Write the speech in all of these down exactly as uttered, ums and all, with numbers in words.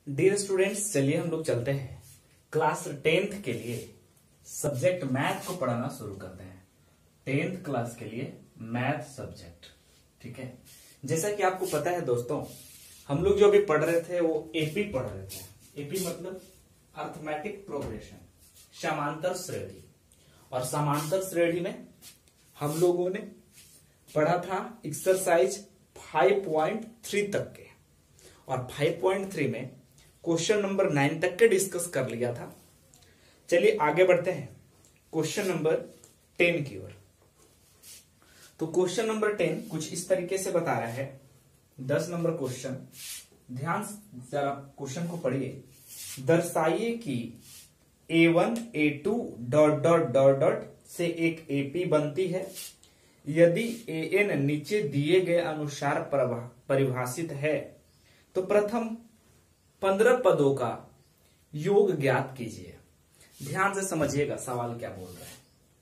Dear students, चलिए हम लोग चलते हैं क्लास टेंथ के लिए सब्जेक्ट मैथ को पढ़ाना शुरू करते हैं। टेंथ क्लास के लिए मैथ सब्जेक्ट, ठीक है। जैसा कि आपको पता है दोस्तों, हम लोग जो अभी पढ़ रहे थे वो एपी पढ़ रहे थे। एपी मतलब अर्थमेटिक प्रोग्रेशन, समांतर श्रेणी। और समांतर श्रेणी में हम लोगों ने पढ़ा था एक्सरसाइज फाइव पॉइंट थ्री तक के, और फाइव पॉइंट थ्री में क्वेश्चन नंबर नाइन तक के डिस्कस कर लिया था। चलिए आगे बढ़ते हैं क्वेश्चन नंबर टेन की ओर। तो क्वेश्चन नंबर टेन कुछ इस तरीके से बता रहा है। दस नंबर क्वेश्चन, ध्यान से जरा क्वेश्चन को पढ़िए। दर्शाइए कि A one A two dot dot dot dot से एक एपी बनती है यदि ए एन नीचे दिए गए अनुसार परिभाषित है तो प्रथम पंद्रह पदों का योग ज्ञात कीजिए। ध्यान से समझिएगा सवाल क्या बोल रहा है।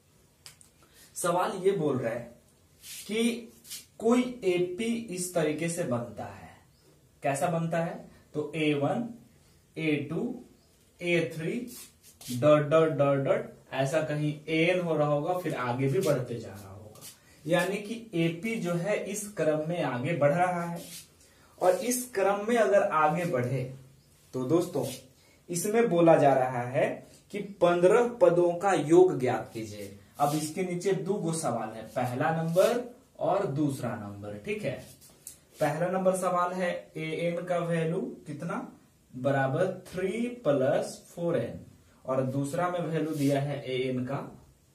सवाल ये बोल रहा है कि कोई एपी इस तरीके से बनता है। कैसा बनता है? तो A one A two A three dot dot dot dot ऐसा कहीं एन हो रहा होगा, फिर आगे भी बढ़ते जा रहा होगा। यानी कि एपी जो है इस क्रम में आगे बढ़ रहा है। और इस क्रम में अगर आगे बढ़े तो दोस्तों इसमें बोला जा रहा है कि पंद्रह पदों का योग ज्ञात कीजिए। अब इसके नीचे दो गो सवाल है, पहला नंबर और दूसरा नंबर, ठीक है। पहला नंबर सवाल है ए एन का वैल्यू कितना, बराबर थ्री प्लस फोर एन, और दूसरा में वैल्यू दिया है ए एन का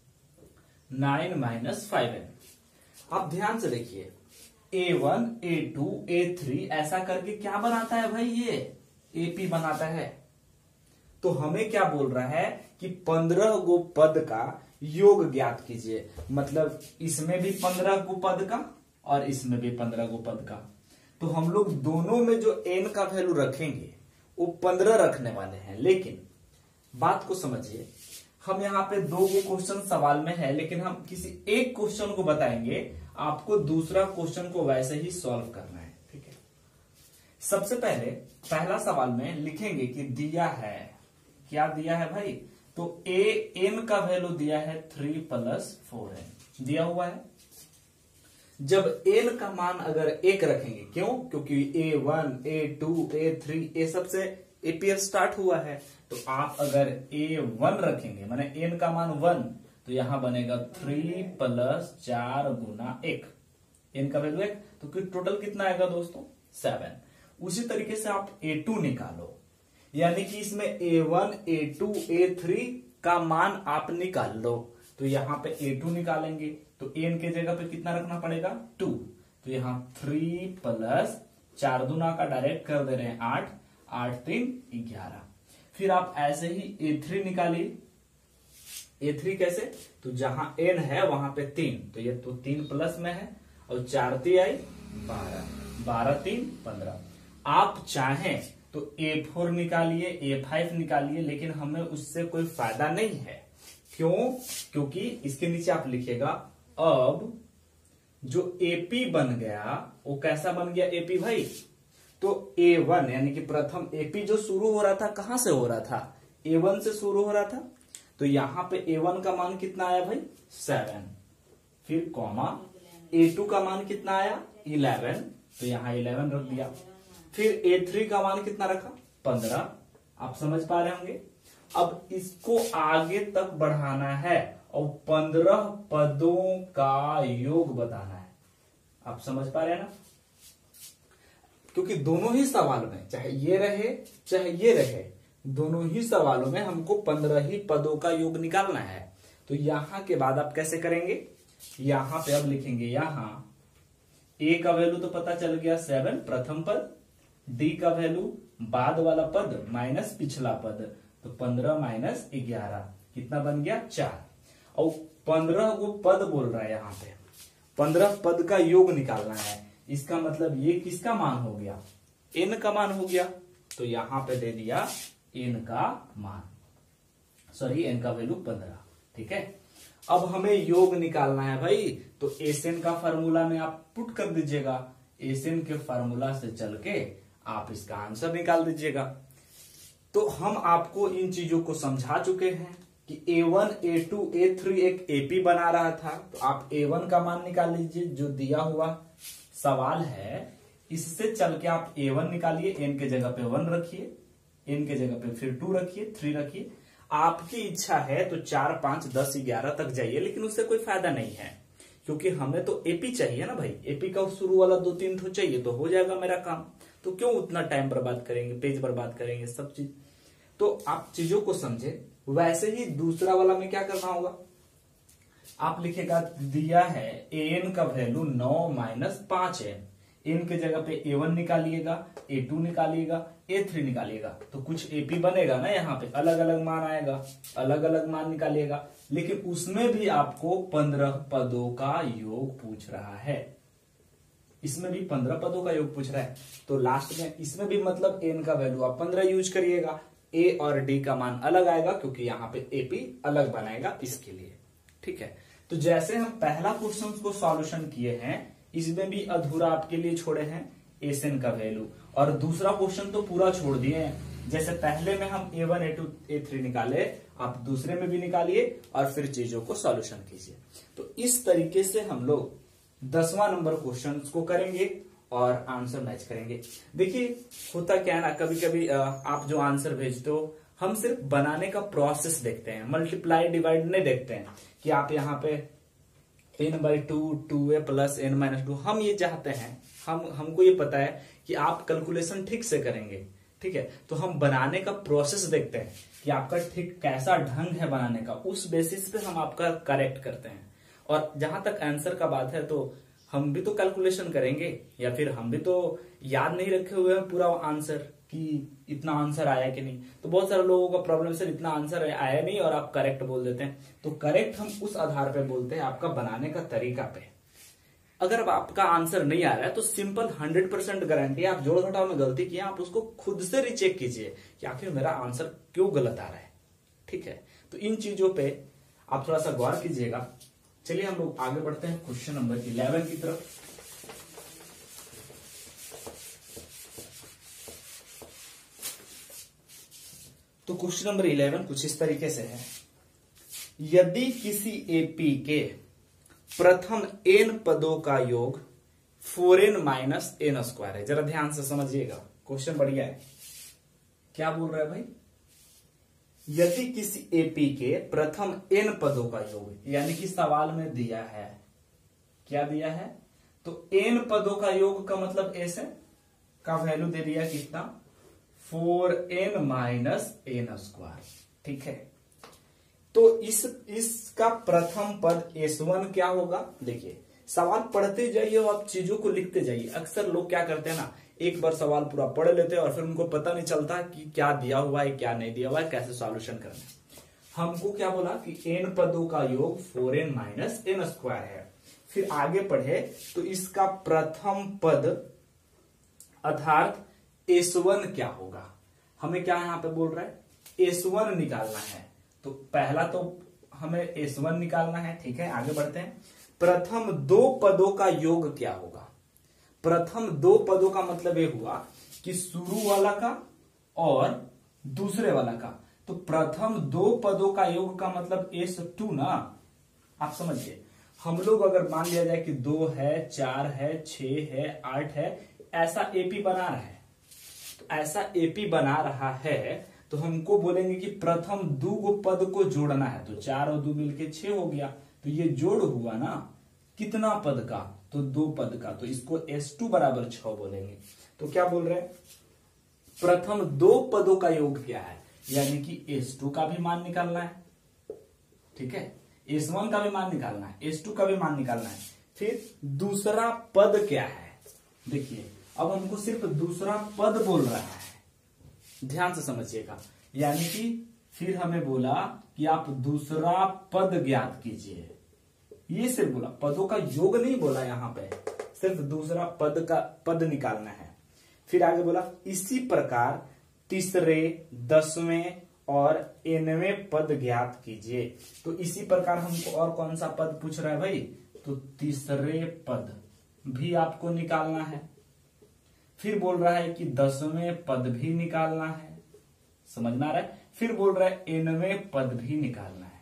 नाइन माइनस फाइव एन। अब ध्यान से देखिए, A one A two A three ऐसा करके क्या बनाता है भाई? ये एपी बनाता है। तो हमें क्या बोल रहा है कि पंद्रह गो पद का योग ज्ञात कीजिए। मतलब इसमें भी पंद्रह गो पद का और इसमें भी पंद्रह गो पद का। तो हम लोग दोनों में जो एन का वैल्यू रखेंगे वो पंद्रह रखने वाले हैं। लेकिन बात को समझिए, हम यहाँ पे दो गो क्वेश्चन सवाल में है, लेकिन हम किसी एक क्वेश्चन को बताएंगे, आपको दूसरा क्वेश्चन को वैसे ही सॉल्व करना है, ठीक है। सबसे पहले पहला सवाल में लिखेंगे कि दिया है, क्या दिया है भाई? तो ए एन का वैल्यू दिया है थ्री प्लस फोर एन दिया हुआ है। जब एन का मान अगर एक रखेंगे, क्यों? क्योंकि A one A two A three ये सबसे एपीएफ स्टार्ट हुआ है। तो आप अगर ए वन रखेंगे, माने एन का मान वन, तो यहां बनेगा थ्री प्लस चार गुना एक, एन का वैल्यू एक, तो टोटल कितना आएगा दोस्तों? सेवन। उसी तरीके से आप ए टू निकालो, यानी कि इसमें A one A two A three का मान आप निकाल लो। तो यहां पे ए टू निकालेंगे तो एन के जगह पे कितना रखना पड़ेगा? टू। तो यहां थ्री प्लस चार दुना का डायरेक्ट कर दे रहे हैं आठ, आठ तीन ग्यारह। फिर आप ऐसे ही ए थ्री निकालिए। ए थ्री कैसे? तो जहां एन है वहां पे तीन, तो ये तो तीन प्लस में है, और चार ती आई बारह, बारह तीन पंद्रह। आप चाहें तो ए फोर निकालिए, ए फाइव निकालिए, लेकिन हमें उससे कोई फायदा नहीं है। क्यों? क्योंकि इसके नीचे आप लिखिएगा अब जो एपी बन गया वो कैसा बन गया एपी भाई? तो ए वन यानी कि प्रथम एपी जो शुरू हो रहा था, कहां से हो रहा था? ए वन से शुरू हो रहा था। तो यहां पे ए वन का मान कितना आया भाई? सेवन। फिर कॉमा ए टू का मान कितना आया? इलेवन, तो यहां इलेवन रख दिया। फिर ए थ्री का मान कितना रखा? पंद्रह। आप समझ पा रहे होंगे। अब इसको आगे तक बढ़ाना है और पंद्रह पदों का योग बताना है। आप समझ पा रहे हैं ना? क्योंकि दोनों ही सवाल में, चाहे ये रहे चाहे ये रहे, दोनों ही सवालों में हमको पंद्रह ही पदों का योग निकालना है। तो यहां के बाद आप कैसे करेंगे? यहां पे अब लिखेंगे, यहां ए का वैल्यू तो पता चल गया सेवन प्रथम पद, डी का वैल्यू बाद वाला पद माइनस पिछला पद, तो पंद्रह माइनस ग्यारह कितना बन गया? चार। और पंद्रह को पद बोल रहा है, यहां पे पंद्रह पद का योग निकालना है। इसका मतलब ये किसका मान हो गया? एन का मान हो गया। तो यहां पे दे दिया एन का मान, सॉरी एन का वैल्यू पंद्रह, ठीक है। अब हमें योग निकालना है भाई, तो एसएन का फार्मूला में आप पुट कर दीजिएगा। एसएन के फार्मूला से चल के आप इसका आंसर निकाल दीजिएगा। तो हम आपको इन चीजों को समझा चुके हैं कि A one, A two, A three एक एपी बना रहा था। तो आप ए वन का मान निकाल लीजिए जो दिया हुआ सवाल है, इससे चल के आप ए वन निकालिए, एन के जगह पे वन रखिए, एन के जगह पे फिर टू रखिए, थ्री रखिए। आपकी इच्छा है तो चार, पांच, दस, ग्यारह तक जाइए, लेकिन उससे कोई फायदा नहीं है, क्योंकि हमें तो एपी चाहिए ना भाई। एपी का शुरू वाला दो तीन ठो चाहिए तो हो जाएगा मेरा काम। तो क्यों उतना टाइम बर्बाद करेंगे, पेज बर्बाद करेंगे, सब चीज। तो आप चीजों को समझे। वैसे ही दूसरा वाला में क्या करना होगा, आप लिखेगा दिया है एन का वैल्यू नौ माइनस पांच एन। एन के जगह पे ए वन निकालिएगा, ए टू निकालिएगा, ए थ्री निकालिएगा, तो कुछ एपी बनेगा ना। यहाँ पे अलग अलग मान आएगा, अलग अलग मान निकालिएगा। लेकिन उसमें भी आपको पंद्रह पदों का योग पूछ रहा है, इसमें भी पंद्रह पदों का योग पूछ रहा है। तो लास्ट में इसमें भी मतलब एन का वैल्यू आप पंद्रह यूज करिएगा, ए और डी का मान अलग आएगा, क्योंकि यहाँ पे एपी अलग बनाएगा इसके लिए। ठीक है, तो जैसे हम पहला क्वेश्चन को सॉल्यूशन किए हैं, इसमें भी अधूरा आपके लिए छोड़े हैं एसएन का वैल्यू, और दूसरा क्वेश्चन तो पूरा छोड़ दिए हैं। जैसे पहले में हम A one, A two, A three निकाले, आप दूसरे में भी निकालिए और फिर चीजों को सॉल्यूशन कीजिए। तो इस तरीके से हम लोग दसवां नंबर क्वेश्चन को करेंगे और आंसर मैच करेंगे। देखिए होता क्या है ना, कभी कभी आप जो आंसर भेजते हो, हम सिर्फ बनाने का प्रोसेस देखते हैं, मल्टीप्लाई डिवाइड नहीं देखते हैं कि आप यहाँ पे N by two, two A plus N minus two. हम ये चाहते हैं, हम हमको ये पता है कि आप कैलकुलेशन ठीक से करेंगे। ठीक है, तो हम बनाने का प्रोसेस देखते हैं कि आपका ठीक कैसा ढंग है बनाने का, उस बेसिस पे हम आपका करेक्ट करते हैं। और जहां तक आंसर का बात है, तो हम भी तो कैलकुलेशन करेंगे, या फिर हम भी तो याद नहीं रखे हुए हैं पूरा आंसर कि इतना आंसर आया कि नहीं। तो बहुत सारे लोगों का प्रॉब्लम सर इतना आंसर आया नहीं और आप करेक्ट बोल देते हैं। तो करेक्ट हम उस आधार पे बोलते हैं आपका बनाने का तरीका पे। अगर अब आपका आंसर नहीं आ रहा है तो सिंपल हंड्रेड परसेंट गारंटी, आप जोड़ घटाव में गलती किए, आप उसको खुद से रिचेक कीजिए कि आखिर मेरा आंसर क्यों गलत आ रहा है। ठीक है, तो इन चीजों पे आप थोड़ा सा गौर कीजिएगा। चलिए हम लोग आगे बढ़ते हैं क्वेश्चन नंबर इलेवन की तरफ। तो क्वेश्चन नंबर इलेवन कुछ इस तरीके से है, यदि किसी एपी के प्रथम एन पदों का योग four N minus N square है। जरा ध्यान से समझिएगा, क्वेश्चन बढ़िया है। क्या बोल रहा है भाई, यदि किसी एपी के प्रथम एन पदों का योग, यानी कि सवाल में दिया है, क्या दिया है, तो एन पदों का योग का मतलब एस का वैल्यू दे दिया कितना, four N minus N square. ठीक है, तो इस इसका प्रथम पद एस वन क्या होगा। देखिए सवाल पढ़ते जाइए और आप चीजों को लिखते जाइए। अक्सर लोग क्या करते हैं ना, एक बार सवाल पूरा पढ़ लेते हैं और फिर उनको पता नहीं चलता कि क्या दिया हुआ है, क्या नहीं दिया हुआ है, कैसे सॉल्यूशन करना है। हमको क्या बोला कि एन पदों का योग four N minus N square है। फिर आगे पढ़े तो इसका प्रथम पद अर्थात एस वन क्या होगा। हमें क्या यहां पे बोल रहा है, एस वन निकालना है। तो पहला तो हमें एस वन निकालना है। ठीक है, आगे बढ़ते हैं। प्रथम दो पदों का योग क्या होगा। प्रथम दो पदों का मतलब ये हुआ कि शुरू वाला का और दूसरे वाला का। तो प्रथम दो पदों का योग का मतलब एस टू ना। आप समझिए, हम लोग अगर मान लिया जाए कि दो है, चार है, छह है, आठ है, ऐसा एपी बना रहा है, तो ऐसा एपी बना रहा है तो हमको बोलेंगे कि प्रथम दो को पद को जोड़ना है। तो चार और दो मिलके छह हो गया, तो ये जोड़ हुआ ना कितना पद का, तो दो पद का। तो इसको एस टू बराबर छह बोलेंगे। तो क्या बोल रहे हैं, प्रथम दो पदों का योग क्या है, यानी कि एस टू का भी मान निकालना है। ठीक है, एस वन का भी मान निकालना है, एस टू का भी मान निकालना है। फिर दूसरा पद क्या है, देखिए अब हमको सिर्फ दूसरा पद बोल रहा है, ध्यान से समझिएगा। यानी कि फिर हमें बोला कि आप दूसरा पद ज्ञात कीजिए, ये सिर्फ बोला, पदों का योग नहीं बोला, यहां पे सिर्फ दूसरा पद का पद निकालना है। फिर आगे बोला इसी प्रकार तीसरे, दसवें और एनवें पद ज्ञात कीजिए। तो इसी प्रकार हमको और कौन सा पद पूछ रहा है भाई, तो तीसरे पद भी आपको निकालना है। फिर बोल रहा है कि दसवें पद भी निकालना है। समझ में आ रहा है। फिर बोल रहा है एनवें पद भी निकालना है।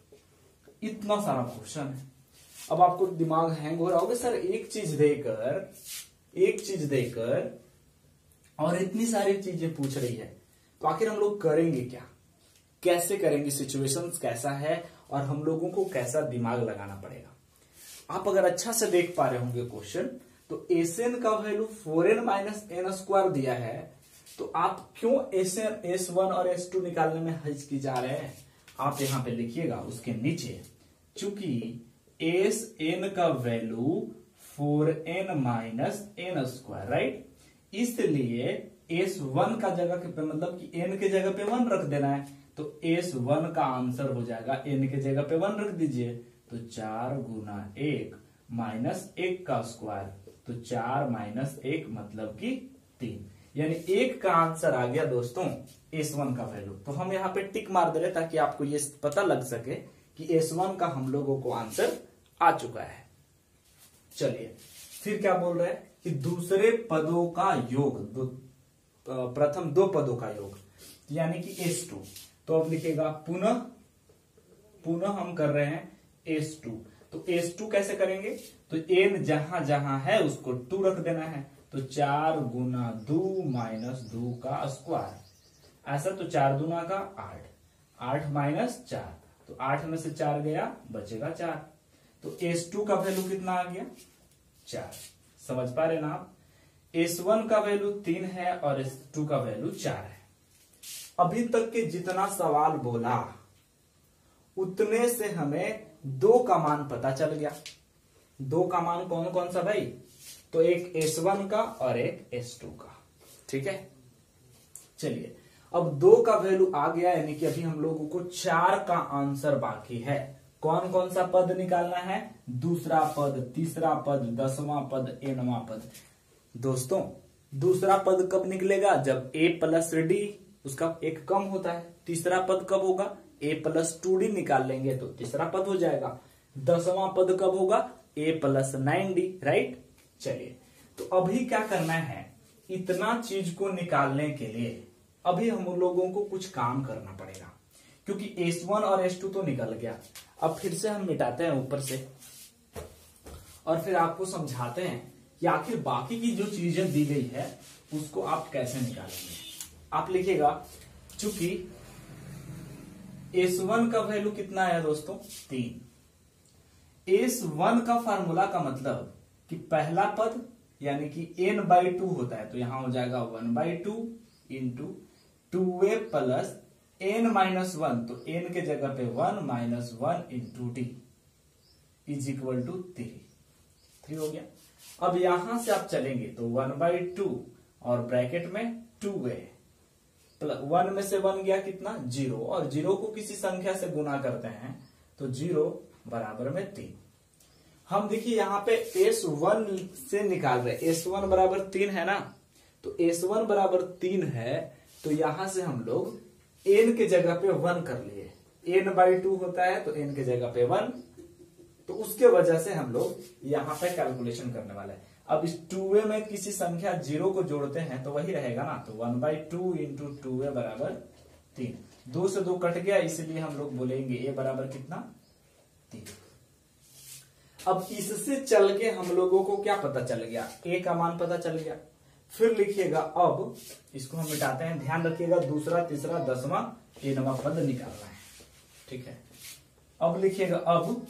इतना सारा क्वेश्चन है। अब आपको दिमाग हैंग हो रहा होगा, सर एक चीज देकर एक चीज देकर और इतनी सारी चीजें पूछ रही है, तो आखिर हम लोग करेंगे क्या, कैसे करेंगे, सिचुएशंस कैसा है और हम लोगों को कैसा दिमाग लगाना पड़ेगा। आप अगर अच्छा से देख पा रहे होंगे क्वेश्चन, तो एस एन का value four N minus N square दिया है, तो आप क्यों एस एन एस वन और एस टू निकालने में हिचकी जा रहे हैं। आप यहां पे लिखिएगा उसके नीचे, चूंकि एस एन का value four N minus N square, right, इसलिए एस वन का जगह पे मतलब कि एन के जगह पे वन रख देना है, तो एस वन का आंसर हो जाएगा, एन के जगह पे वन रख दीजिए, तो चार गुना एक माइनस एक का स्क्वायर, तो चार माइनस एक मतलब कि तीन, यानी एक का आंसर आ गया दोस्तों एस वन का वैल्यू। तो हम यहाँ पे टिक मार दे रहे ताकि आपको ये पता लग सके कि एस वन का हम लोगों को आंसर आ चुका है। चलिए फिर क्या बोल रहे हैं कि दूसरे पदों का योग, दो, प्रथम दो पदों का योग यानी कि एस टू। तो अब लिखेगा पुनः पुनः हम कर रहे हैं एस टू। तो एस टू कैसे करेंगे, तो एन जहां जहां है उसको टू रख देना है, तो चार गुना दो माइनस दो का स्क्वायर, ऐसा तो चार दूना का आठ, आठ माइनस चार, तो आठ में से चार गया बचेगा चार, तो एस टू का वैल्यू कितना आ गया चार। समझ पा रहे ना आप, एस वन का वैल्यू तीन है और एस टू का वैल्यू चार है। अभी तक के जितना सवाल बोला उतने से हमें दो का मान पता चल गया। दो का मान कौन कौन सा भाई, तो एक एस वन का और एक एस टू का, ठीक है। चलिए अब दो का वैल्यू आ गया, यानी कि अभी हम लोगों को चार का आंसर बाकी है। कौन कौन सा पद निकालना है, दूसरा पद, तीसरा पद, दसवां पद, एनवां पद। दोस्तों दूसरा पद कब निकलेगा, जब ए प्लस डी उसका एक कम होता है। तीसरा पद कब होगा, ए प्लस टू डी निकाल लेंगे तो तीसरा पद हो जाएगा। दसवां पद कब होगा, A plus nine D, right. चलिए तो अभी क्या करना है, इतना चीज को निकालने के लिए अभी हम लोगों को कुछ काम करना पड़ेगा, क्योंकि एस वन और एस टू तो निकल गया। अब फिर से हम मिटाते हैं ऊपर से और फिर आपको समझाते हैं कि आखिर बाकी की जो चीजें दी गई है उसको आप कैसे निकालेंगे। आप लिखिएगा, चूंकि एस वन का वैल्यू कितना है दोस्तों तीन, एस वन का फार्मूला का मतलब कि पहला पद यानी कि एन बाई टू होता है, तो यहां हो जाएगा one by two into two A plus N minus one, तो एन के जगह पे one minus one into D is equal to three. Three हो गया। अब यहां से आप चलेंगे तो वन बाई टू और ब्रैकेट में टू ए प्लस वन में से वन गया कितना जीरो, और जीरो को किसी संख्या से गुना करते हैं तो जीरो बराबर में तीन। हम देखिए यहाँ पे एस वन से निकाल रहे, एस वन बराबर तीन है ना, तो एस वन बराबर तीन है, तो यहां से हम लोग एन के जगह पे वन कर लिए। एन बाई टू होता है तो एन के जगह पे वन, तो उसके वजह से हम लोग यहां पे कैलकुलेशन करने वाले हैं। अब इस टू ए में किसी संख्या जीरो को जोड़ते हैं तो वही रहेगा ना, तो one by two into two A बराबर तीन। दो से दो कट गया, इसलिए हम लोग बोलेंगे ए बराबर कितना तीन। अब इससे चल के हम लोगों को क्या पता चल गया, ए का मान पता चल गया। फिर लिखिएगा, अब इसको हम मिटाते हैं, ध्यान रखिएगा दूसरा तीसरा दसवां एनवां पद निकालना है, ठीक है। अब लिखिएगा, अब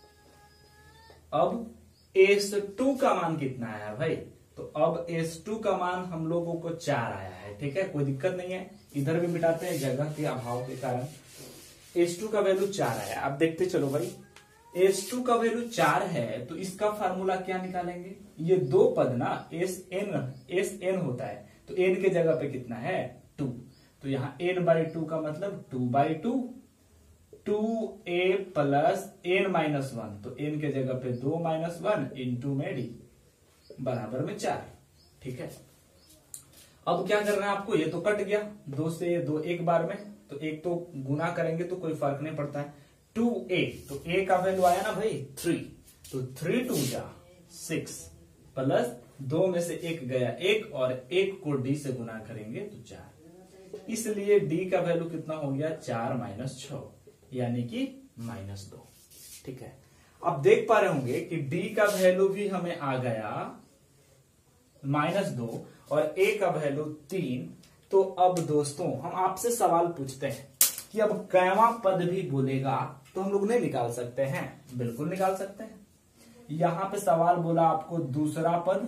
अब एस टू का मान कितना आया भाई, तो अब एस टू का मान हम लोगों को चार आया है, ठीक है, कोई दिक्कत नहीं है। इधर भी मिटाते हैं जगह के अभाव के कारण। एस टू का वैल्यू चार आया। अब देखते चलो भाई, एस टू का वैल्यू चार है तो इसका फार्मूला क्या निकालेंगे, ये दो पद ना एस एन एस एन होता है, तो एन के जगह पे कितना है टू, तो यहाँ एन बाई टू का मतलब two by two, two A plus N minus one, तो एन के जगह पे दो माइनस वन इंटू में डी बराबर में चार, ठीक है। अब क्या करना है आपको, ये तो कट गया, दो से दो एक बार में, तो एक तो गुना करेंगे तो कोई फर्क नहीं पड़ता है। टू ए, तो ए का वैल्यू आया ना भाई थ्री, तो थ्री टू जा सिक्स प्लस दो में से एक गया एक, और एक को डी से गुना करेंगे तो चार। इसलिए डी का वैल्यू कितना हो गया, चार माइनस छ, यानी कि माइनस दो। ठीक है, अब देख पा रहे होंगे कि डी का वैल्यू भी हमें आ गया माइनस दो और ए का वैल्यू तीन। तो अब दोस्तों हम आपसे सवाल पूछते हैं कि अब कैवा पद भी बोलेगा तो हम लोग नहीं निकाल सकते हैं? बिल्कुल निकाल सकते हैं। यहां पे सवाल बोला आपको दूसरा पद,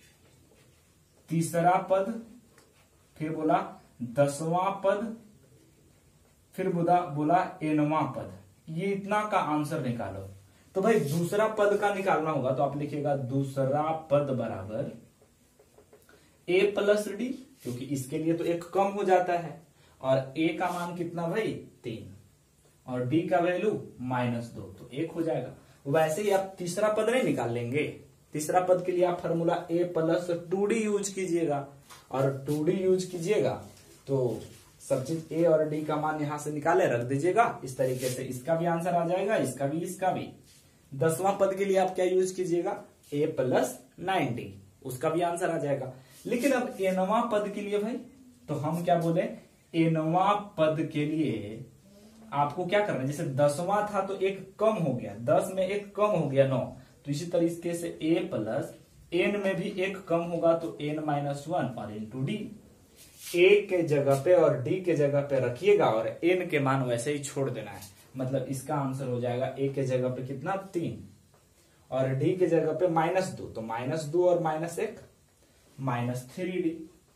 तीसरा पद, फिर बोला दसवां पद, फिर बोला बोला एनवां पद, ये इतना का आंसर निकालो। तो भाई दूसरा पद का निकालना होगा तो आप लिखिएगा दूसरा पद बराबर ए प्लस डी, क्योंकि इसके लिए तो एक कम हो जाता है, और ए का मान कितना भाई, तीन, और डी का वैल्यू माइनस दो, तो एक हो जाएगा। वैसे ही आप तीसरा पद नहीं निकाल लेंगे, तीसरा पद के लिए आप formula A plus two D use कीजिएगा, और टू डी यूज कीजिएगा तो सब चीज ए और डी का मान यहां से निकाले रख दीजिएगा। इस तरीके से इसका भी आंसर आ जाएगा, इसका भी, इसका भी। दसवां पद के लिए आप क्या यूज कीजिएगा, ए प्लस नाइन डी, उसका भी आंसर आ जाएगा। लेकिन अब एनवां पद के लिए भाई, तो हम क्या बोले, एनवां पद के लिए आपको क्या करना है, जैसे दसवां था तो एक कम हो गया, दस में एक कम हो गया नौ, तो इसी तरीके से ए प्लस एन में भी एक कम होगा तो एन माइनस वन और इन टू डी। ए के जगह पे और डी के जगह पे रखिएगा और एन के मान वैसे ही छोड़ देना है। मतलब इसका आंसर हो जाएगा ए के जगह पे कितना, तीन, और डी के जगह पे माइनस दो, तो माइनस दो और माइनस एक माइनस थ्री डी।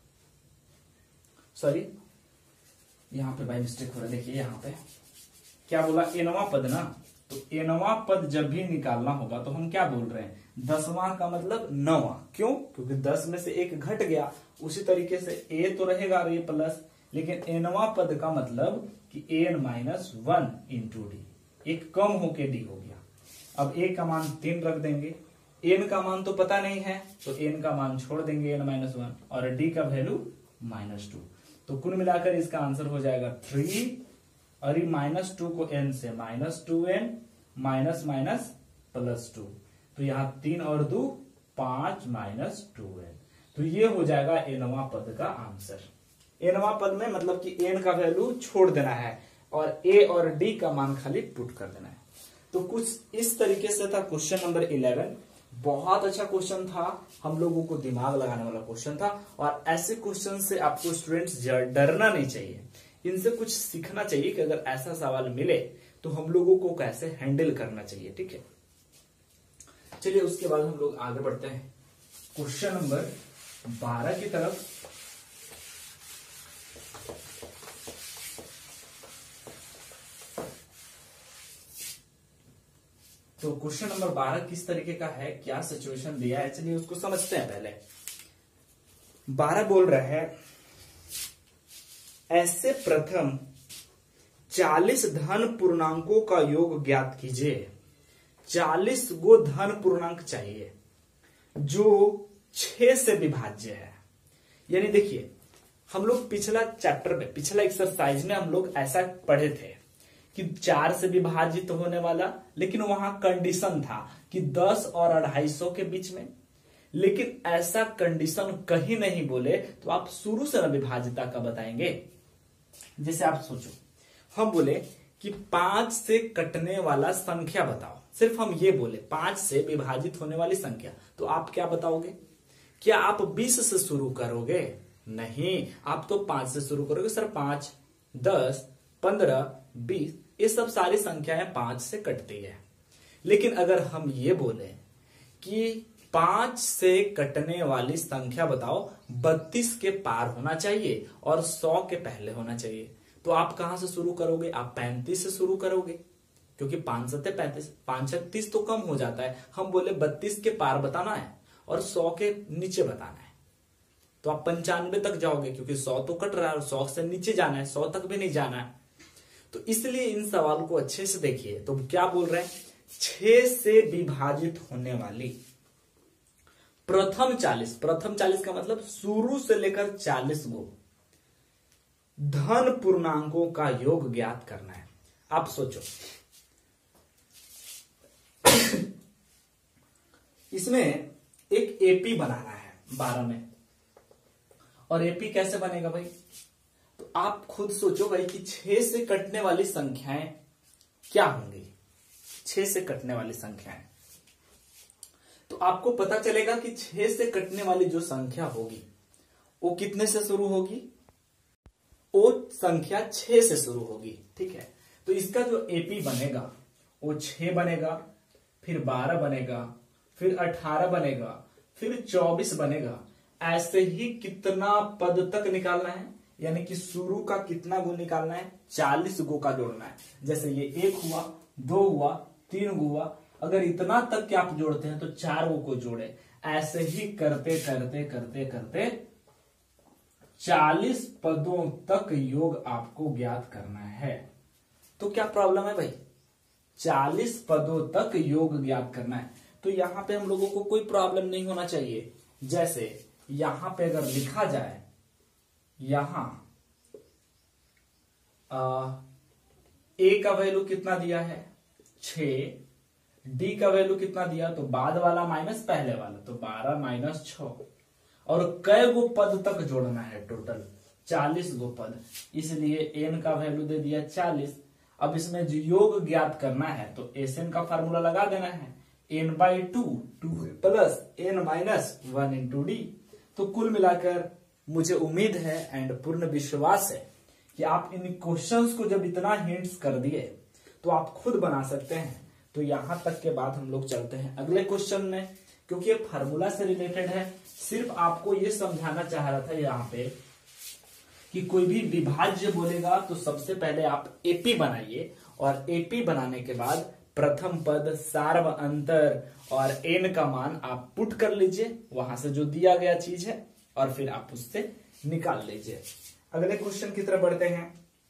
सॉरी यहां पे बाय मिस्टेक हो रहा है, देखिए यहां पे क्या बोला, एनवां पद ना, तो एनवां पद जब भी निकालना होगा तो हम क्या बोल रहे हैं, दसवां का मतलब नौवां। क्यों? क्योंकि दस में से एक घट गया। उसी तरीके से ए तो रहेगा ए प्लस, लेकिन एनवां पद का मतलब कि N minus one into D, एक कम होके डी हो गया। अब ए का मान तीन रख देंगे, एन का मान तो पता नहीं है तो एन का मान छोड़ देंगे एन माइनस वन, और डी का वैल्यू माइनस टू। तो कुल मिलाकर इसका आंसर हो जाएगा थ्री, और ये माइनस टू को एन से minus two N minus minus plus two, तो यहां तीन और दो पांच माइनस टू एन। तो ये हो जाएगा एनवां पद का आंसर। एनवां पद में मतलब कि एन का वैल्यू छोड़ देना है और ए और डी का मान खाली पुट कर देना है। तो कुछ इस तरीके से था क्वेश्चन नंबर इलेवन। बहुत अच्छा क्वेश्चन था, हम लोगों को दिमाग लगाने वाला क्वेश्चन था, और ऐसे क्वेश्चन से आपको स्टूडेंट्स डरना नहीं चाहिए, इनसे कुछ सीखना चाहिए कि अगर ऐसा सवाल मिले तो हम लोगों को कैसे हैंडल करना चाहिए। ठीक है, चलिए उसके बाद हम लोग आगे बढ़ते हैं क्वेश्चन नंबर बारह की तरफ। तो क्वेश्चन नंबर बारह किस तरीके का है, क्या सिचुएशन दिया है, चलिए उसको समझते हैं। पहले बारह बोल रहा है, ऐसे प्रथम चालीस धन पूर्णांकों का योग ज्ञात कीजिए। चालीस गो धन पूर्णांक चाहिए जो छह से विभाज्य है। यानी देखिए, हम लोग पिछला चैप्टर में, पिछला एक्सरसाइज में हम लोग ऐसा पढ़े थे कि चार से विभाजित होने वाला, लेकिन वहां कंडीशन था कि दस और अढ़ाई सौ के बीच में। लेकिन ऐसा कंडीशन कहीं नहीं बोले तो आप शुरू से न विभाजिता का बताएंगे। जैसे आप सोचो, हम बोले कि पांच से कटने वाला संख्या बताओ, सिर्फ हम ये बोले पांच से विभाजित होने वाली संख्या, तो आप क्या बताओगे? क्या आप बीस से शुरू करोगे? नहीं, आप तो पांच से शुरू करोगे। सर पांच, दस, पंद्रह, बीस, ये सब सारी संख्याएं पांच से कटती है। लेकिन अगर हम ये बोले कि पांच से कटने वाली संख्या बताओ, बत्तीस के पार होना चाहिए और सौ के पहले होना चाहिए, तो आप कहां से शुरू करोगे? आप पैंतीस से शुरू करोगे, क्योंकि पांच सत्ते पैंतीस, पांच छत्तीस तो कम हो जाता है। हम बोले बत्तीस के पार बताना है और सौ के नीचे बताना है, तो आप पंचानवे तक जाओगे, क्योंकि सौ तो कट रहा है और सौ से नीचे जाना है, सौ तक भी नहीं जाना है। तो इसलिए इन सवाल को अच्छे से देखिए। तो क्या बोल रहे हैं? छह से विभाजित होने वाली प्रथम चालीस, प्रथम चालीस का मतलब शुरू से लेकर चालीस गो धन पूर्णांकों का योग ज्ञात करना है। आप सोचो, इसमें एक एपी बनाना है बारह में, और एपी कैसे बनेगा भाई? तो आप खुद सोचो भाई कि छह से कटने वाली संख्याएं क्या होंगी। छह से कटने वाली संख्याएं, तो आपको पता चलेगा कि छह से कटने वाली जो संख्या होगी वो कितने से शुरू होगी, वो संख्या छह से शुरू होगी। ठीक है, तो इसका जो एपी बनेगा वो छह बनेगा, फिर बारह बनेगा, फिर अठारह बनेगा, फिर चौबीस बनेगा। ऐसे ही कितना पद तक निकालना है, यानी कि शुरू का कितना गो निकालना है, चालीस गो का जोड़ना है। जैसे ये एक हुआ, दो हुआ, तीन गो हुआ, अगर इतना तक के आप जोड़ते हैं तो चार गो को जोड़े। ऐसे ही करते करते करते करते चालीस पदों तक योग आपको ज्ञात करना है। तो क्या प्रॉब्लम है भाई, चालीस पदों तक योग ज्ञात करना है। तो यहां पे हम लोगों को कोई प्रॉब्लम नहीं होना चाहिए। जैसे यहां पे अगर लिखा जाए, यहां ए का वैल्यू कितना दिया है, छह, डी का वैल्यू कितना दिया, तो बाद वाला माइनस पहले वाला, तो बारह माइनस छ, और कई गो पद तक जोड़ना है, टोटल चालीस गो पद, इसलिए एन का वैल्यू दे दिया चालीस। अब इसमें जो योग ज्ञात करना है तो एस एन का फार्मूला लगा देना है, N by two, two plus N minus one into D. तो कुल मिलाकर मुझे उम्मीद है एंड पूर्ण विश्वास है कि आप इन क्वेश्चंस को जब इतना हिंट्स कर दिए तो आप खुद बना सकते हैं। तो यहां तक के बाद हम लोग चलते हैं अगले क्वेश्चन में, क्योंकि ये फार्मूला से रिलेटेड है। सिर्फ आपको ये समझाना चाह रहा था यहाँ पे कि कोई भी विभाज्य बोलेगा तो सबसे पहले आप एपी बनाइए, और एपी बनाने के बाद प्रथम पद, सार्व अंतर और एन का मान आप पुट कर लीजिए, वहां से जो दिया गया चीज है, और फिर आप उससे निकाल लीजिए। अगले क्वेश्चन की तरफ बढ़ते हैं।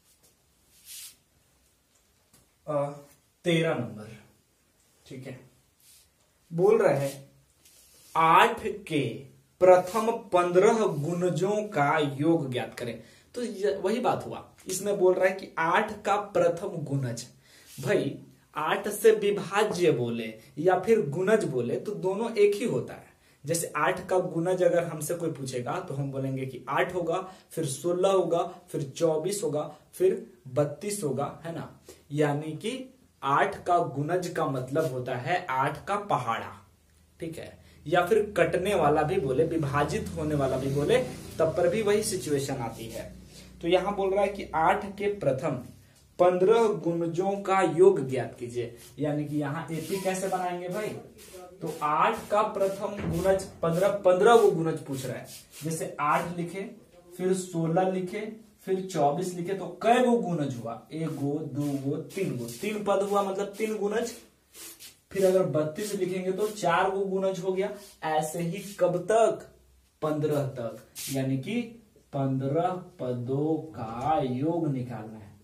तेरह नंबर, ठीक है, बोल रहे हैं आठ के प्रथम पंद्रह गुणजों का योग ज्ञात करें। तो वही बात हुआ, इसमें बोल रहा है कि आठ का प्रथम गुणज। भाई आठ से विभाज्य बोले या फिर गुणज बोले तो दोनों एक ही होता है। जैसे आठ का गुणज अगर हमसे कोई पूछेगा तो हम बोलेंगे कि आठ होगा, फिर सोलह होगा, फिर चौबीस होगा, फिर बत्तीस होगा, है ना। यानी कि आठ का गुणज का मतलब होता है आठ का पहाड़ा, ठीक है। या फिर कटने वाला भी बोले, विभाजित होने वाला भी बोले, तब पर भी वही सिचुएशन आती है। तो यहां बोल रहा है कि आठ के प्रथम पंद्रह गुणजों का योग ज्ञात कीजिए। यानी कि यहाँ एपी कैसे बनाएंगे भाई, तो आठ का प्रथम गुणज पंद्रह, पंद्रह वो गुणज पूछ रहा है। जैसे आठ लिखे, फिर सोलह लिखे, फिर चौबीस लिखे, तो कई गो गुणज हुआ, एक गो, दो गो, तीन गो, तीन पद हुआ मतलब तीन गुणज। फिर अगर बत्तीस लिखेंगे तो चार गो गुणज हो गया। ऐसे ही कब तक, पंद्रह तक, यानी कि पंद्रह पदों का योग निकालना है।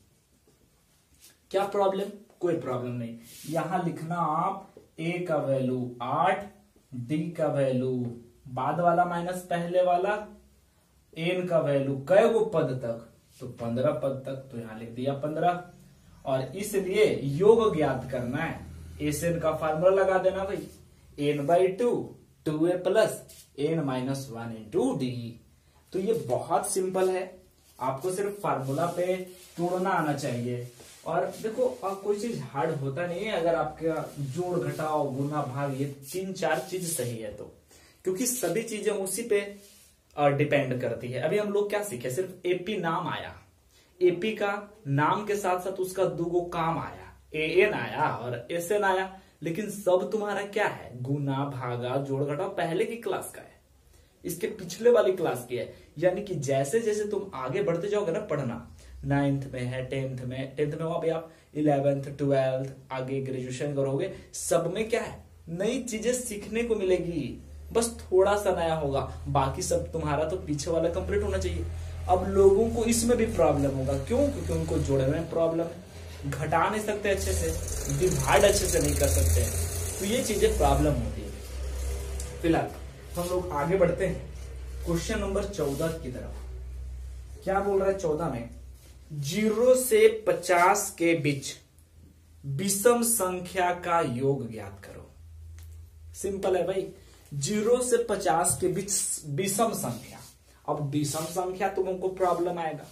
क्या प्रॉब्लम, कोई प्रॉब्लम नहीं। यहां लिखना आप ए का वैल्यू आठ, डी का वैल्यू बाद वाला माइनस पहले वाला, एन का वैल्यू कई गो पद तक, तो पंद्रह पद तक, तो यहां लिख दिया पंद्रह। और इसलिए योग ज्ञात करना है, एस एन का फार्मूला लगा देना भाई, N by two, two A plus N minus one into D. तो ये बहुत सिंपल है, आपको सिर्फ फार्मूला पे तोड़ना आना चाहिए। और देखो अब कोई चीज हार्ड होता नहीं है, अगर आपका जोड़ घटाव गुना भाग ये तीन चार चीज सही है तो, क्योंकि सभी चीजें उसी पे डिपेंड करती है। अभी हम लोग क्या सीखे, सिर्फ एपी नाम आया, एपी का नाम के साथ साथ उसका दो काम आया, ए एन आया और एस एन आया, लेकिन सब तुम्हारा क्या है, गुना भागा जोड़ घटाव पहले की क्लास का है, इसके पिछले वाली क्लास की है। यानी कि जैसे जैसे तुम आगे बढ़ते जाओगे ना पढ़ना, नाइन्थ में है, टेंथ में, टेंथ में अभी आप इलेवेंथ, ट्वेल्थ, आगे ग्रेजुएशन करोगे, सब में क्या है, नई चीजें सीखने को मिलेगी, बस थोड़ा सा नया होगा, बाकी सब तुम्हारा तो पीछे वाला कंप्लीट होना चाहिए। अब लोगों को इसमें भी प्रॉब्लम होगा, क्यों, क्योंकि उनको जोड़े में प्रॉब्लम है, घटा नहीं सकते अच्छे से, डिवाइड अच्छे से नहीं कर सकते, तो ये चीजें प्रॉब्लम होती है। फिलहाल हम लोग आगे बढ़ते हैं क्वेश्चन नंबर चौदह की तरफ। क्या बोल रहा है चौदह में, जीरो से पचास के बीच विषम संख्या का योग ज्ञात करो। सिंपल है भाई, जीरो से पचास के बीच विषम संख्या। अब विषम संख्या तुमको प्रॉब्लम आएगा,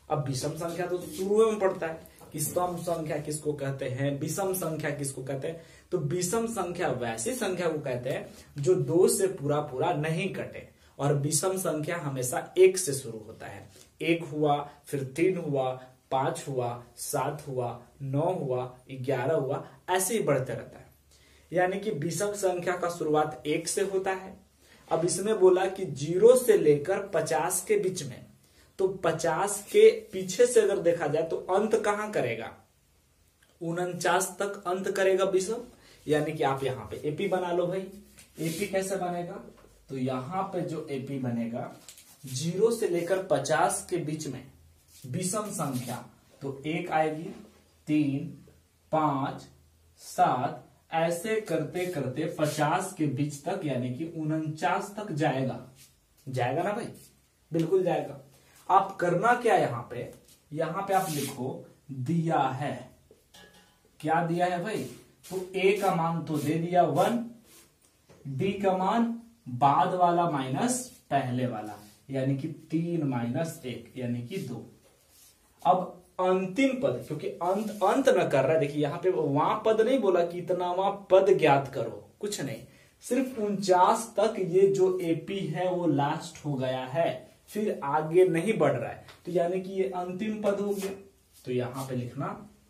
अब विषम संख्या तो शुरू में पड़ता है कि सम संख्या किसको कहते हैं, विषम संख्या किसको कहते हैं। तो विषम संख्या वैसी संख्या को कहते हैं जो दो से पूरा पूरा नहीं कटे, और विषम संख्या हमेशा एक से शुरू होता है। एक हुआ, फिर तीन हुआ, पांच हुआ, सात हुआ, नौ हुआ, ग्यारह हुआ, ऐसे ही बढ़ते रहता है। यानी कि विषम संख्या का शुरुआत एक से होता है। अब इसमें बोला कि जीरो से लेकर पचास के बीच में, तो पचास के पीछे से अगर देखा जाए तो अंत कहां करेगा, उनचास तक अंत करेगा विषम। यानी कि आप यहाँ पे एपी बना लो भाई। एपी कैसे बनेगा, तो यहाँ पे जो एपी बनेगा जीरो से लेकर पचास के बीच में विषम संख्या, तो एक आएगी, तीन, पांच, सात, ऐसे करते करते पचास के बीच तक यानी कि उनचास तक जाएगा। जाएगा ना भाई, बिल्कुल जाएगा। आप करना क्या यहां पे, यहां पे आप लिखो दिया है, क्या दिया है भाई, तो ए का मान तो दे दिया वन, डी का मान बाद वाला माइनस पहले वाला, यानी कि तीन माइनस एक यानी कि दो। अब अंतिम पद, क्योंकि अंत अंत न कर रहा है, देखिए यहां पे वहां पद नहीं बोला कि इतना वहां पद ज्ञात करो, कुछ नहीं, सिर्फ उनचास तक ये जो एपी है वो लास्ट हो गया है, फिर आगे नहीं बढ़ रहा है, तो यानी कि ये अंतिम पद हो गया। तो यहां पे लिखना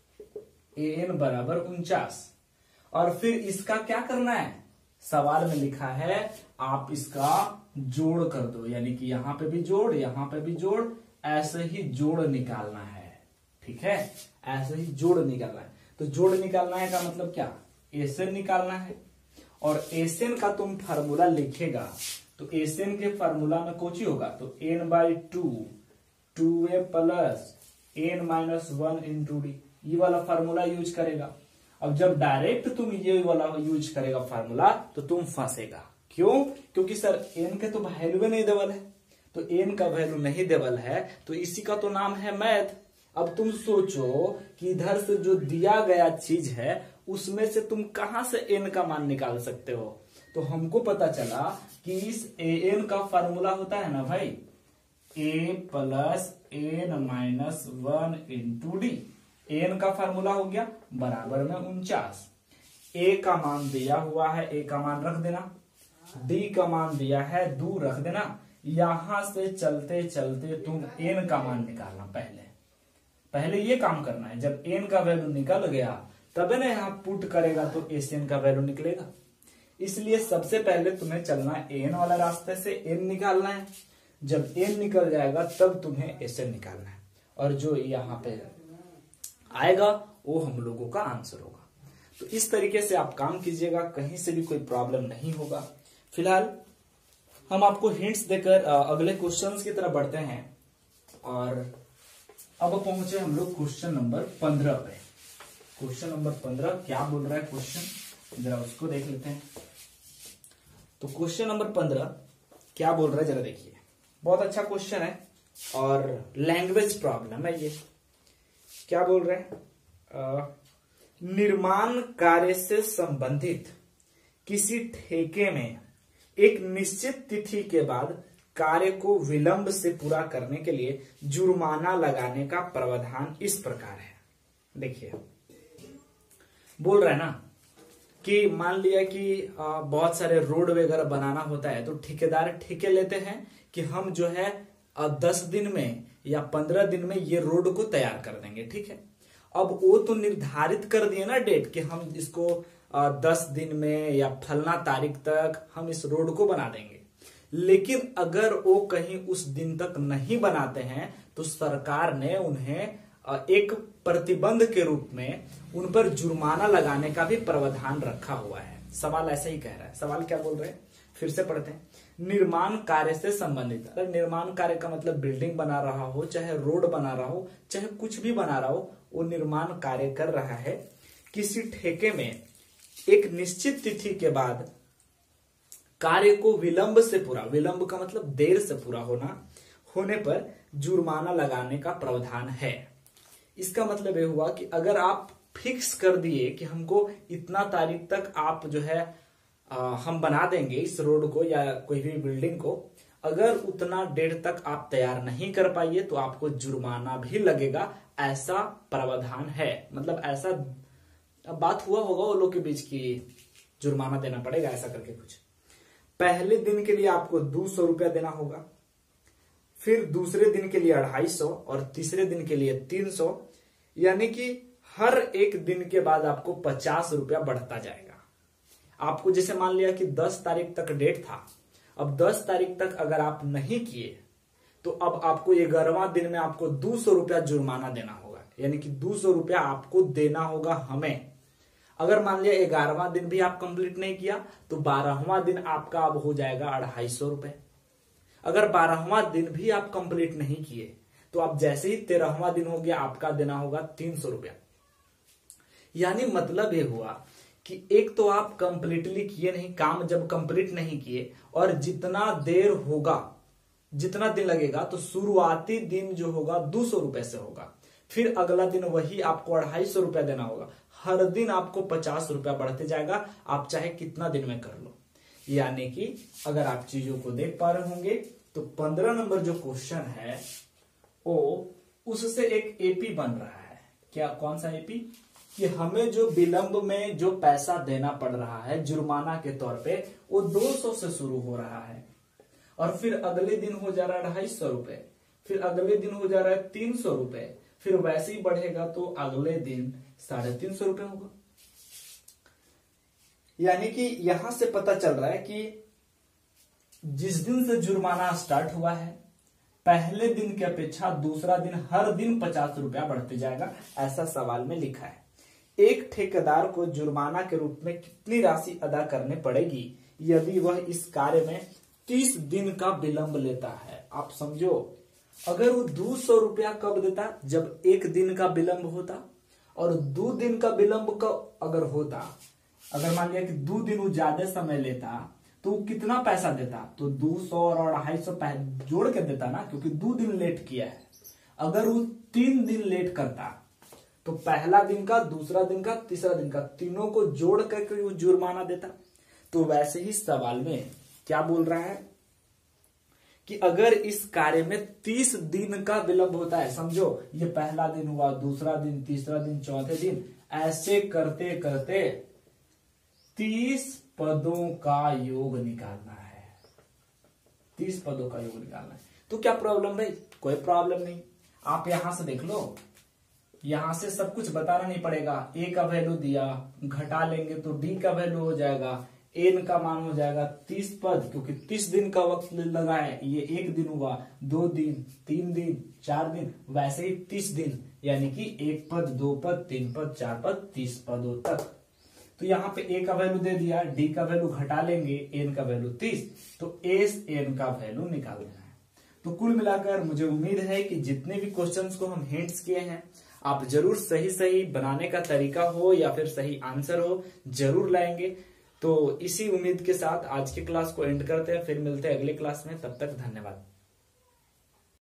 ए एन बराबर उनचास, और फिर इसका क्या करना है, सवाल में लिखा है आप इसका जोड़ कर दो, यानी कि यहां पे भी जोड़, यहां पे भी जोड़, ऐसे ही जोड़ निकालना है। ठीक है, ऐसे ही जोड़ निकालना है। तो जोड़ निकालना है का मतलब क्या, एसएन निकालना है, और एसएन का तुम फार्मूला लिखेगा तो एसएन के फार्मूला में कोची होगा, तो N by two, two A plus N minus one into D, ये वाला फार्मूला यूज करेगा। अब जब डायरेक्ट तुम ये वाला यूज करेगा फार्मूला तो तुम फंसेगा। क्यों, क्योंकि सर एन के तो वैल्यू नहीं देवल है, तो एन का वैल्यू नहीं देवल है, तो इसी का तो नाम है मैथ। अब तुम सोचो कि इधर से जो दिया गया चीज है उसमें से तुम कहां से एन का मान निकाल सकते हो, तो हमको पता चला कि इस ए एन का फार्मूला होता है ना भाई, A plus N minus one into D. N का फार्मूला हो गया बराबर में उनचास, ए का मान दिया हुआ है, ए का मान रख देना, डी का मान दिया है दो रख देना। यहां से चलते चलते तुम एन का मान निकालना, पहले पहले ये काम करना है। जब एन का वैल्यू निकल गया तब ना यहाँ पुट करेगा तो एस एन का वैल्यू निकलेगा। इसलिए सबसे पहले तुम्हें चलना है एन वाला रास्ते से, एन निकालना है। जब एन निकल जाएगा तब तुम्हें एस एन निकालना है, और जो यहाँ पे आएगा वो हम लोगों का आंसर होगा। तो इस तरीके से आप काम कीजिएगा, कहीं से भी कोई प्रॉब्लम नहीं होगा। फिलहाल हम आपको हिंट्स देकर अगले क्वेश्चंस की तरफ बढ़ते हैं, और अब पहुंचे हम लोग क्वेश्चन नंबर पंद्रह पे। क्वेश्चन नंबर पंद्रह क्या बोल रहा है क्वेश्चन, जरा उसको देख लेते हैं। तो क्वेश्चन नंबर पंद्रह क्या बोल रहा है जरा देखिए, बहुत अच्छा क्वेश्चन है और लैंग्वेज प्रॉब्लम है ये। क्या बोल रहे हैं, निर्माण कार्य से संबंधित किसी ठेके में एक निश्चित तिथि के बाद कार्य को विलंब से पूरा करने के लिए जुर्माना लगाने का प्रावधान इस प्रकार है। देखिए बोल रहा है ना कि मान लिया कि बहुत सारे रोड वगैरह बनाना होता है, तो ठेकेदार ठेके लेते हैं कि हम जो है दस दिन में या पंद्रह दिन में ये रोड को तैयार कर देंगे। ठीक है, अब वो तो निर्धारित कर दिए ना डेट कि हम इसको दस दिन में या फलना तारीख तक हम इस रोड को बना देंगे। लेकिन अगर वो कहीं उस दिन तक नहीं बनाते हैं तो सरकार ने उन्हें एक प्रतिबंध के रूप में उन पर जुर्माना लगाने का भी प्रावधान रखा हुआ है। सवाल ऐसा ही कह रहा है। सवाल क्या बोल रहे हैं, फिर से पढ़ते हैं। निर्माण कार्य से संबंधित, अगर निर्माण कार्य का मतलब बिल्डिंग बना रहा हो, चाहे रोड बना रहा हो, चाहे कुछ भी बना रहा हो, वो निर्माण कार्य कर रहा है। किसी ठेके में एक निश्चित तिथि के बाद कार्य को विलंब से पूरा, विलंब का मतलब देर से पूरा होना, होने पर जुर्माना लगाने का प्रावधान है। इसका मतलब यह हुआ कि अगर आप फिक्स कर दिए कि हमको इतना तारीख तक आप जो है आ, हम बना देंगे इस रोड को या कोई भी बिल्डिंग को, अगर उतना डेट तक आप तैयार नहीं कर पाइए तो आपको जुर्माना भी लगेगा, ऐसा प्रावधान है। मतलब ऐसा अब बात हुआ होगा वो लोग के बीच की जुर्माना देना पड़ेगा ऐसा करके कुछ। पहले दिन के लिए आपको दो सौ रुपया देना होगा, फिर दूसरे दिन के लिए अढ़ाई सौ और तीसरे दिन के लिए तीन सौ, यानी कि हर एक दिन के बाद आपको पचास रुपया बढ़ता जाएगा। आपको जैसे मान लिया कि दस तारीख तक डेट था, अब दस तारीख तक अगर आप नहीं किए तो अब आपको ग्यारहवां दिन में आपको दो सौ रुपया जुर्माना देना होगा, यानी कि दो सौ रुपया आपको देना होगा हमें। अगर मान लिया ग्यारहवां दिन भी आप कंप्लीट नहीं किया तो बारहवां दिन आपका अब हो जाएगा अढ़ाई सौ रुपए। अगर बारहवां दिन भी आप कंप्लीट नहीं किए तो आप जैसे ही तेरहवां दिन हो गया आपका देना होगा तीन सौ रुपया। यानी मतलब ये हुआ कि एक तो आप कंप्लीटली किए नहीं, काम जब कंप्लीट नहीं किए, और जितना देर होगा जितना दिन लगेगा तो शुरुआती दिन जो होगा दो सौ रुपए से होगा, फिर अगला दिन वही आपको अढ़ाई सौ रुपया देना होगा, हर दिन आपको पचास रुपया बढ़ते जाएगा, आप चाहे कितना दिन में कर लो। यानी कि अगर आप चीजों को देख पा रहे होंगे तो पंद्रह नंबर जो क्वेश्चन है वो उससे एक एपी बन रहा है। क्या कौन सा एपी? कि हमें जो विलंब में जो पैसा देना पड़ रहा है जुर्माना के तौर पे वो दो सौ से शुरू हो रहा है, और फिर अगले दिन हो जा रहा है अढ़ाई सौ रुपए, फिर अगले दिन हो जा रहा है तीन सौ रुपए, फिर वैसे ही बढ़ेगा तो अगले दिन साढ़े तीन सौ रुपए होगा। यानी कि यहां से पता चल रहा है कि जिस दिन से जुर्माना स्टार्ट हुआ है पहले दिन की अपेक्षा दूसरा दिन हर दिन पचास रुपया बढ़ते जाएगा, ऐसा सवाल में लिखा है। एक ठेकेदार को जुर्माना के रूप में कितनी राशि अदा करनी पड़ेगी यदि वह इस कार्य में तीस दिन का विलंब लेता है? आप समझो, अगर वो दो सौ रुपया कब देता? जब एक दिन का विलंब होता, और दो दिन का विलंब का अगर होता, अगर मान लिया कि दो दिन वो ज्यादा समय लेता तो वो कितना पैसा देता? तो दो सौ और अढ़ाई सौ जोड़ के देता ना, क्योंकि दो दिन लेट किया है। अगर वो तीन दिन लेट करता तो पहला दिन का, दूसरा दिन का, तीसरा दिन का, तीनों को जोड़ करके वो जुर्माना देता। तो वैसे ही सवाल में क्या बोल रहा है कि अगर इस कार्य में तीस दिन का विलंब होता है, समझो ये पहला दिन हुआ, दूसरा दिन, तीसरा दिन, चौथे दिन, ऐसे करते करते तीस पदों का योग निकालना है। तीस पदों का योग निकालना है तो क्या प्रॉब्लम भाई? कोई प्रॉब्लम नहीं। आप यहां से देख लो, यहां से सब कुछ बताना नहीं पड़ेगा। ए का वैल्यू दिया, घटा लेंगे तो डी का वैल्यू हो जाएगा, एन का मान हो जाएगा तीस पद, क्योंकि तीस दिन का वक्त लगा है। ये एक दिन हुआ, दो दिन, तीन दिन, चार दिन, वैसे ही तीस दिन, यानी कि एक पद, दो पद, तीन पद, चार पद, तीस पदों तक। तो यहाँ पे ए का वैल्यू दे दिया, डी का वैल्यू घटा लेंगे, एन का वैल्यू तीस, तो एस एन का वैल्यू निकाल देना है। तो कुल मिलाकर मुझे उम्मीद है कि जितने भी क्वेश्चंस को हम हिंट्स किए हैं आप जरूर सही सही बनाने का तरीका हो या फिर सही आंसर हो जरूर लाएंगे। तो इसी उम्मीद के साथ आज की क्लास को एंड करते हैं, फिर मिलते हैं अगले क्लास में। तब तक धन्यवाद।